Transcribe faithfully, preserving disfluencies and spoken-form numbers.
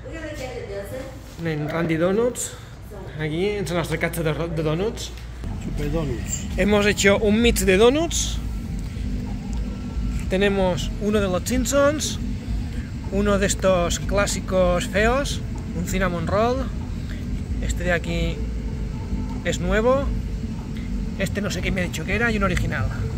En Randy Donuts, aquí en nuestra casa de, de donuts. Super Donuts. Hemos hecho un mix de donuts. Tenemos uno de los Simpsons, uno de estos clásicos feos, un cinnamon roll. Este de aquí es nuevo. Este no sé qué me ha dicho que era y un original.